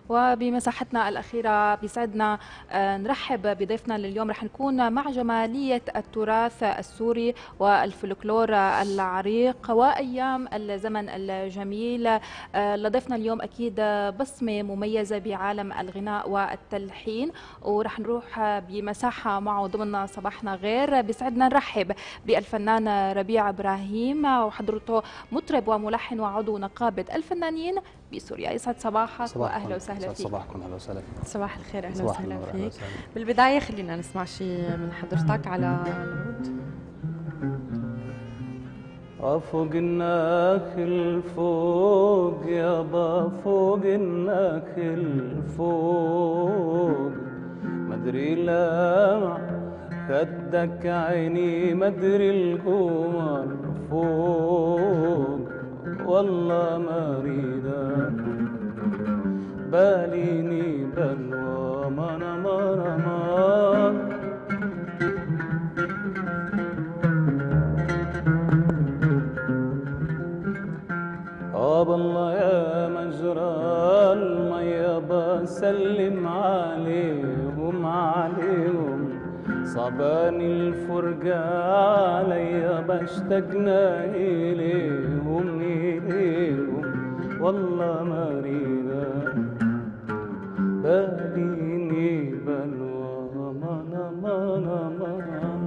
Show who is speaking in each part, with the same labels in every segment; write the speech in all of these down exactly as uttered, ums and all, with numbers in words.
Speaker 1: وبمساحتنا الأخيرة بيسعدنا نرحب بضيفنا لليوم. رح نكون مع جمالية التراث السوري والفلكلور العريق وأيام الزمن الجميل. لضيفنا اليوم أكيد بصمة مميزة بعالم الغناء والتلحين، ورح نروح بمساحة معه ضمن صباحنا غير. بيسعدنا نرحب بالفنان ربيع إبراهيم، وحضرته مطرب وملحن وعضو نقابة الفنانين بسوريا. يسعد صباحك واهلا وسهلا فيك.
Speaker 2: صباحكم، اهلا وسهلا فيك.
Speaker 1: صباح الخير، اهلا وسهلا فيك. بالبدايه خلينا نسمع شيء من حضرتك على العود.
Speaker 2: فوق النخل فوق يابا فوق النخل فوق، مدري لمع خدك عيني مدري القمر فوق، والله ما اريدك باليني بلوى مانا مانا مان. آب الله يا مجرى المية بسلم عليهم عليهم، صباني الفرقة عليا بشتقنا إليهم إليهم، والله ما أريدك باليني بلوى مانا مانا مانا.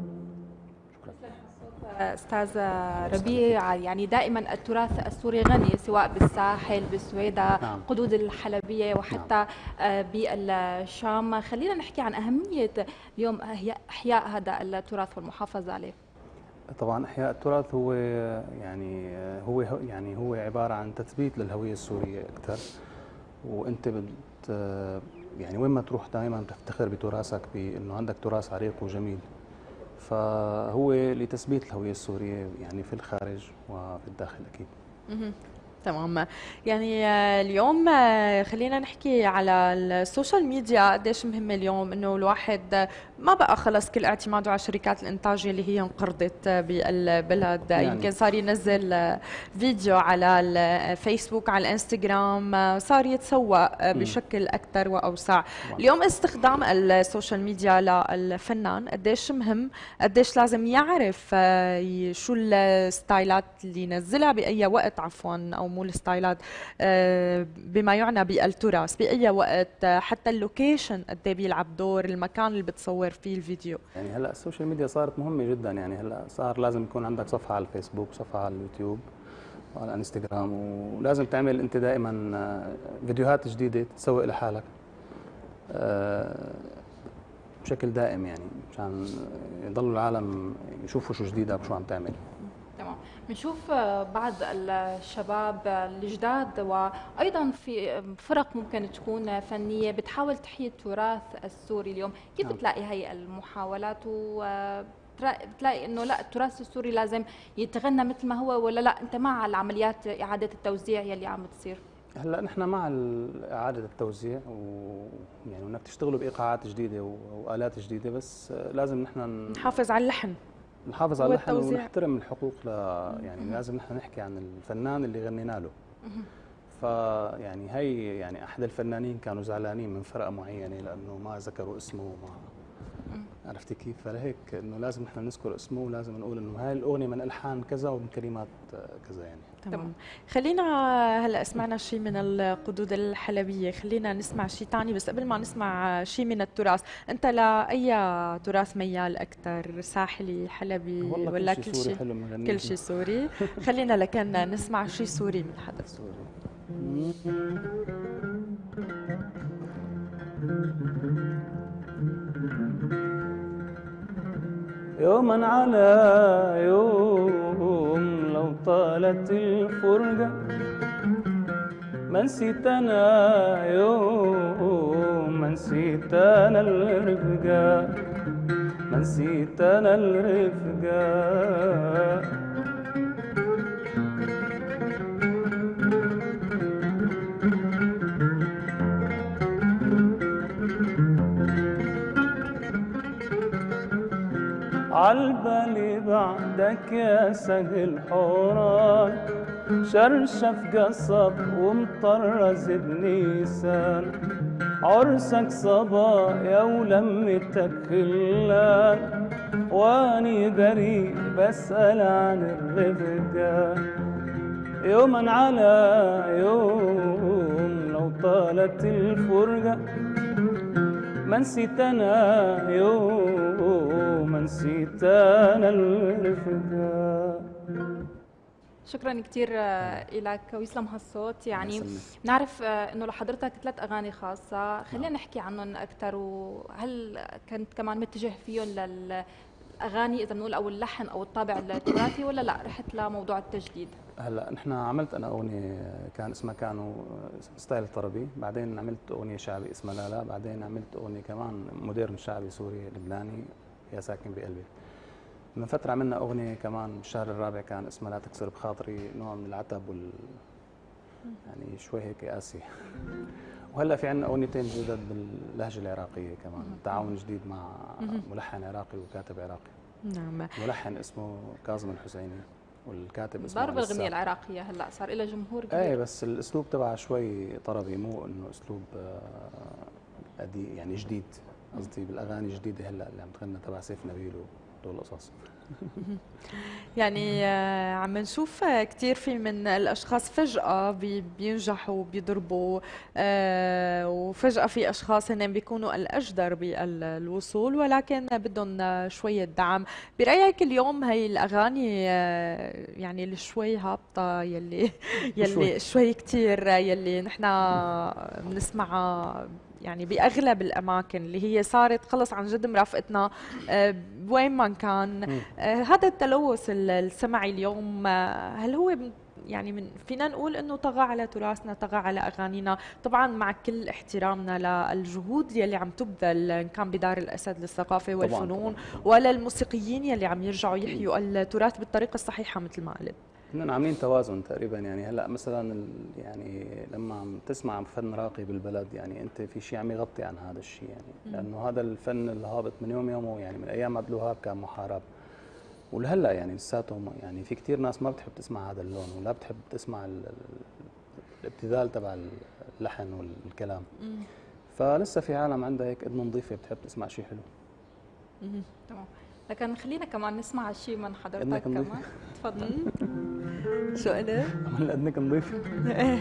Speaker 1: استاذ ربيع، يعني دائما التراث السوري غني سواء بالساحل بالسويدة،
Speaker 2: نعم.
Speaker 1: قدود الحلبية وحتى نعم. بالشام. خلينا نحكي عن أهمية اليوم إحياء هذا التراث والمحافظة عليه.
Speaker 2: طبعا إحياء التراث هو يعني هو يعني هو عبارة عن تثبيت للهوية السورية أكثر، وأنت بت يعني وين ما تروح دائما بتفتخر بتراثك بأنه عندك تراث عريق وجميل، فهو لتثبيت الهوية السورية يعني في الخارج وفي الداخل أكيد.
Speaker 1: تمام. يعني اليوم خلينا نحكي على السوشيال ميديا، قديش مهمة اليوم انه الواحد ما بقى خلص كل اعتماده على شركات الانتاج اللي هي انقرضت بالبلد، يعني يمكن صار ينزل فيديو على الفيسبوك على الانستغرام، صار يتسوق بشكل اكثر واوسع. اليوم استخدام السوشيال ميديا للفنان قديش مهم، قديش لازم يعرف شو الستايلات اللي ينزلها باي وقت، عفوا او مو الستايلات، بما يعنى بالتراث باي وقت، حتى اللوكيشن قد ايه بيلعب دور، المكان اللي بتصور فيه الفيديو.
Speaker 2: يعني هلا السوشيال ميديا صارت مهمه جدا، يعني هلا صار لازم يكون عندك صفحه على الفيسبوك، صفحه على اليوتيوب وعلى الانستغرام، ولازم تعمل انت دائما فيديوهات جديده تسوق لحالك بشكل دائم، يعني مشان يضلوا العالم يشوفوا شو جديدك وشو عم تعمل.
Speaker 1: تمام. بنشوف بعض الشباب الجداد وايضا في فرق ممكن تكون فنيه بتحاول تحيي التراث السوري اليوم، كيف نعم. بتلاقي هي المحاولات وبتلاقي انه لا التراث السوري لازم يتغنى مثل ما هو، ولا لا انت مع العمليات اعاده التوزيع يلي عم بتصير؟
Speaker 2: هلا نحن مع اعاده التوزيع، ويعني انك تشتغلوا بايقاعات جديده والات جديده، بس لازم نحن
Speaker 1: نحافظ على اللحن
Speaker 2: نحافظ على اللحن ونحترم الحقوق ل... يعني مم. لازم نحن نحكي عن الفنان اللي غنينا له. فيعني هي يعني احد الفنانين كانوا زعلانين من فرقه معينه لانه ما ذكروا اسمه وما عرفتي كيف، فلهيك انه لازم نحن نذكر اسمه، ولازم نقول انه هاي الاغنيه من الحان كذا ومن كلمات كذا يعني.
Speaker 1: تمام. خلينا هلا سمعنا شيء من القدود الحلبيه، خلينا نسمع شيء ثاني، بس قبل ما نسمع شيء من التراث، انت لاي تراث ميال اكثر، ساحلي حلبي ولا كل شيء؟ كل شيء سوري. خلينا لكن نسمع شيء سوري من حدا سوري.
Speaker 2: يوما على يوم لو طالت الفرقة، ما نسيت أنا يوم، ما نسيت أنا الرفقة، ما نسيت أنا الرفقة. عالبالي بعدك يا سهل حوران، شرشف قصب ومطرز بنيسان، عرسك صبا يا ولمتك خلان، واني بريء بسأل عن الرفقان، يوما على يوم لو طالت الفرقة ما نسيت انا يوم ما نسيت انا الرفقة.
Speaker 3: شكرا كثير لك ويسلم هالصوت. يعني بنعرف انه لحضرتك ثلاث اغاني خاصه، خلينا نحكي عنهم اكثر، وهل كنت كمان متجه فيهم للاغاني اذا بنقول او اللحن او الطابع التراثي، ولا لا رحت لموضوع التجديد؟
Speaker 2: هلا نحن عملت انا اغنيه كان اسمها كانوا ستايل طربي، بعدين عملت اغنيه شعبي اسمها لا لا، بعدين عملت اغنيه كمان مودرن شعبي سوري لبناني يا ساكن بقلبي. من فترة عملنا أغنية كمان بالشهر الرابع كان اسمها لا تكسر بخاطري، نوع من العتب وال يعني شوي هيك قاسي. وهلا في عندنا أغنيتين جدد باللهجة العراقية كمان، تعاون جديد مع ملحن عراقي وكاتب عراقي.
Speaker 1: نعم.
Speaker 2: ملحن اسمه كاظم الحسيني والكاتب اسمه
Speaker 3: ضرب الأغنية العراقية هلا صار لها جمهور كبير.
Speaker 2: ايه بس الأسلوب تبعها شوي طربي، مو إنه أسلوب قديم يعني جديد، قصدي بالأغاني الجديدة هلا اللي عم تغنى تبع سيف نبيل دول القصص.
Speaker 1: يعني عم نشوف كثير في من الاشخاص فجأة بينجحوا بيضربوا، وفجأة في اشخاص هن بيكونوا الاجدر بالوصول ولكن بدهم شوية دعم. برأيك اليوم هي الاغاني يعني اللي شوي هابطة، يلي يلي شوي كثير يلي نحن بنسمعها يعني باغلب الاماكن اللي هي صارت خلص عن جد مرافقتنا وين ما كان، هذا التلوث السمعي اليوم هل هو يعني من فينا نقول انه طغى على تراثنا، طغى على اغانينا؟ طبعا مع كل احترامنا للجهود يلي عم تبذل ان كان بدار الاسد للثقافه والفنون ولا الموسيقيين يلي عم يرجعوا يحيوا التراث بالطريقه الصحيحه مثل ما قلت.
Speaker 2: كنا عاملين توازن تقريبا. يعني هلا مثلا يعني لما عم تسمع فن راقي بالبلد يعني انت في شيء عم يغطي عن هذا الشيء، يعني لانه هذا الفن الهابط من يوم يومه، يعني من ايام عبد الوهاب كان محارب، ولهلا يعني لساتهم يعني في كثير ناس ما بتحب تسمع هذا اللون ولا بتحب تسمع الابتذال تبع اللحن والكلام. فلسه في عالم عندها هيك اذن نظيفه بتحب تسمع شيء حلو.
Speaker 3: تمام. لكن خلينا كمان نسمع شيء من حضرتك كمان. تفضل.
Speaker 1: شو قلت؟
Speaker 2: عمل اذنك نظيف.
Speaker 1: ايه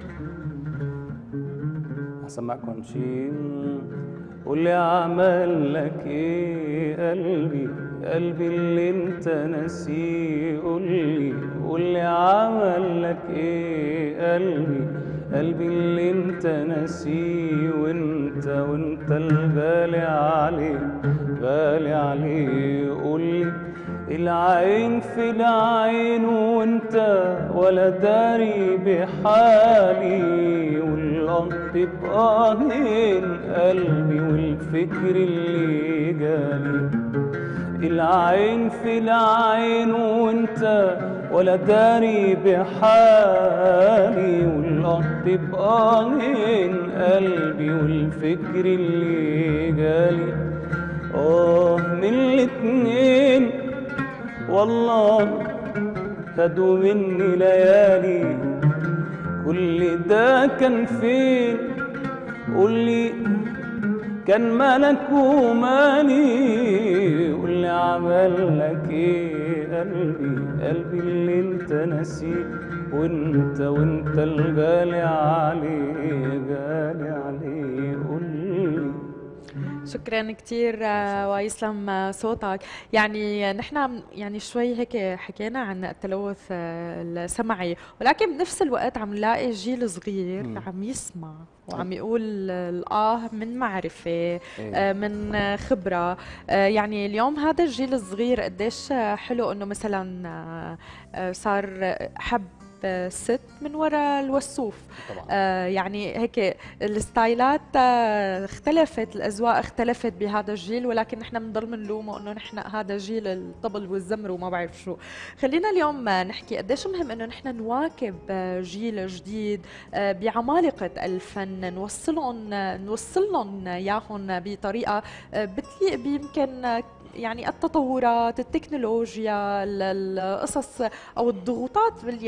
Speaker 2: هسمعكم شيء. واللي عمل لك ايه قلبي قلبي اللي انت ناسيه، قولي واللي عمل لك ايه قلبي قلبي اللي انت ناسيه، وانت وانت الغالي عليه غالي عليه، قولي العين في العين وانت ولا داري بحالي، والقط بقاهين قلبي والفكر اللي جالي، العين في العين وانت ولا داري بحالي، والقط بقاهين قلبي والفكر اللي جالي. اه من الاتنين والله خدوا مني ليالي، كل ده كان فين قولي كان مالك ومالي، واللي عمل لك ايه قلبي قلبي اللي انت ناسيه، وانت وانت الغالي عليه غالي عليه قولي.
Speaker 1: شكرا كثير ويسلم صوتك. يعني نحن يعني شوي هيك حكينا عن التلوث السمعي، ولكن بنفس الوقت عم نلاقي جيل صغير م. عم يسمع وعم يقول الآه من معرفة من خبرة. يعني اليوم هذا الجيل الصغير قديش حلو انه مثلا صار حب ست من وراء الوسوف. آه يعني هيك الستايلات آه اختلفت، الاذواق اختلفت بهذا الجيل، ولكن نحن بنضل بنلومه انه نحن هذا جيل الطبل والزمر وما بعرف شو. خلينا اليوم نحكي قديش مهم انه نحن نواكب جيل جديد آه بعمالقه الفن، نوصلهم نوصل لهم اياهم بطريقه آه بتليق بيمكن يعني التطورات، التكنولوجيا، القصص او الضغوطات اللي بالحياه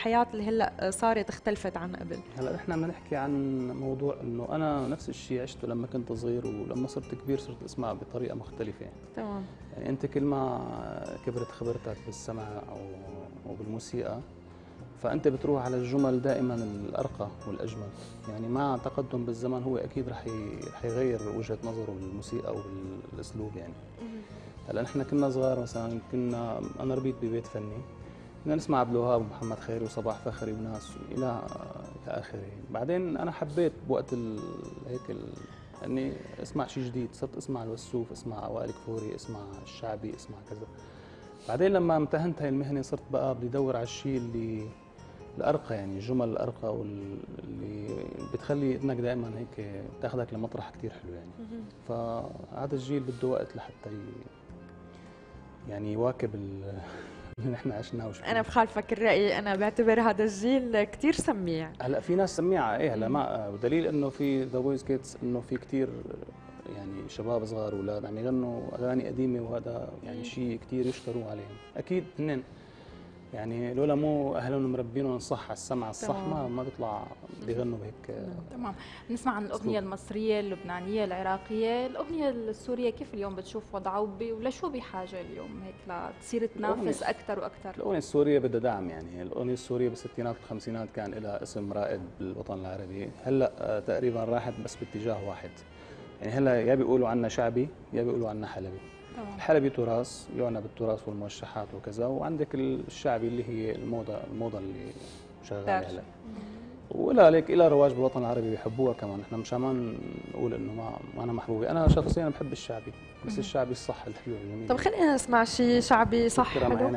Speaker 1: الحياه اللي هلا صارت اختلفت عن قبل؟
Speaker 2: هلا نحن بدنا نحكي عن موضوع انه انا نفس الشيء عشته لما كنت صغير، ولما صرت كبير صرت اسمع بطريقه مختلفه.
Speaker 1: تمام.
Speaker 2: يعني انت كل ما كبرت خبرتك بالسمع او او بالموسيقى، فانت بتروح على الجمل دائما الارقى والاجمل. يعني مع تقدم بالزمن هو اكيد رح رح يغير وجهه نظره بالموسيقى وبالاسلوب. يعني هلا نحن كنا صغار مثلا، كنا انا ربيت ببيت فني، كنا نسمع عبد الوهاب ومحمد خيري وصباح فخري وناس الى اخره. بعدين انا حبيت بوقت ال... هيك ال... اني اسمع شيء جديد، صرت اسمع الوسوف، اسمع وائل كفوري، اسمع الشعبي، اسمع كذا. بعدين لما امتهنت هاي المهنه صرت بقى بدي ادور على الشيء اللي الارقى، يعني الجمل الارقى واللي بتخلي انك دائما هيك تاخذك لمطرح كثير حلو. يعني فهذا الجيل بده وقت لحتى يعني يواكب اللي نحن عشناه.
Speaker 1: انا بخالفك الراي، انا بعتبر هذا الجيل كثير سميع.
Speaker 2: هلا في ناس سميعه ايه، هلا ما ودليل انه في ذا بويز كيدز انه في كثير يعني شباب صغار واولاد عم يغنوا اغاني قديمه، وهذا يعني شيء كثير يشكروا عليهم. اكيد هن يعني لولا مو اهلهم مربينهم صح على السمع الصح ما ما بيطلع بيغنوا بهيك.
Speaker 3: تمام. بنسمع عن الاغنيه المصريه، اللبنانيه، العراقيه، الاغنيه السوريه كيف اليوم بتشوف وضعها ولشو بحاجه اليوم هيك لتصير تنافس اكثر واكثر؟
Speaker 2: الاغنيه السوريه بدها دعم. يعني الاغنيه السوريه بالستينات والخمسينات كان لها اسم رائد بالوطن العربي، هلا تقريبا راحت بس باتجاه واحد. يعني هلا يا بيقولوا عنا شعبي يا بيقولوا عنا حلبي. طبعا. الحلبي تراث يعنى بالتراث والموشحات وكذا، وعندك الشعبي اللي هي الموضه الموضه اللي شغاله هلا. ولذلك الى رواج بالوطن العربي بيحبوها كمان. احنا مشان ما نقول انه ما ما انا محبوبه، انا شخصيا بحب الشعبي، بس مم. الشعبي الصح الحلو الجميل.
Speaker 1: طب خلينا نسمع شيء شعبي صح حلو.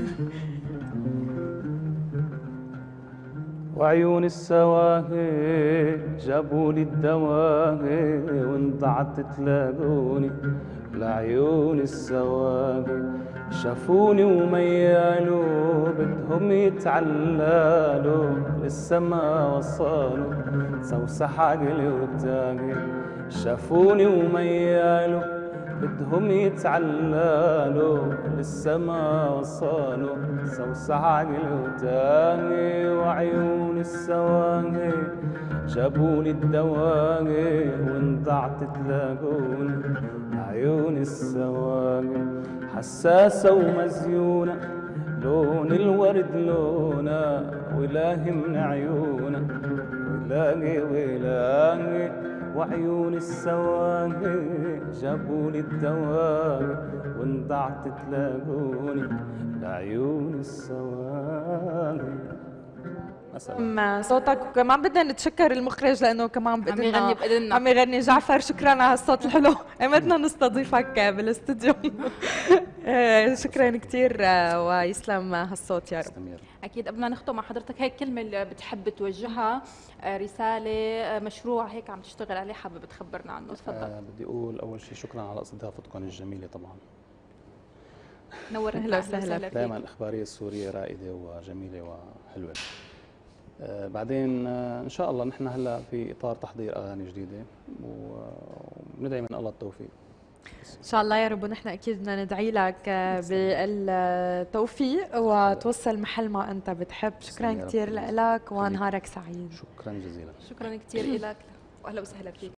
Speaker 2: وعيون السواهي جابوا لي الدواهي وانضعت تلاقوني، لعيون السواهي شافوني وميالوا بدهم يتعلالوا للسما وصالوا سوسح عقلي وتاقي. شافوني وميالوا بدهم يتعلالوا للسما وصالوا سوسح عقلي وتاقي. وعيون السواقي جابولي الدواقي وانضعت تلاقوني، عيون السواقي حساسة ومزيونة لون الورد لونا، ولاهي من عيونا ولاقي ولاقي. وعيون السواقي جابولي الدواقي وانضعت تلاقوني، لعيون السواقي.
Speaker 1: مع صوتك. وكمان بدنا نتشكر المخرج لانه كمان
Speaker 3: عم يغني بإذننا،
Speaker 1: عم يغني. جعفر شكرا على الصوت الحلو، بدنا نستضيفك بالاستوديو. شكرا كثير ويسلم هالصوت يا رب.
Speaker 3: اكيد قبل ما نختم مع حضرتك هيك كلمه اللي بتحب توجهها، رساله، مشروع هيك عم تشتغل عليه حابب تخبرنا عنه، تفضل.
Speaker 2: أه بدي اقول اول شيء شكرا على استضافتكم الجميله. طبعا
Speaker 3: نورتنا، اهلا وسهلا فيك.
Speaker 2: دائما الاخباريه السوريه رائده وجميله وحلوه. آه بعدين آه ان شاء الله نحن هلا في اطار تحضير اغاني جديده، وندعي من الله التوفيق
Speaker 1: ان شاء الله يا رب. ونحن اكيد بدنا ندعي لك بالتوفيق وتوصل محل ما انت بتحب. شكرا كثير لك ونهارك سعيد.
Speaker 2: شكرا جزيلا.
Speaker 3: شكرا كثير لك واهلا وسهلا فيك.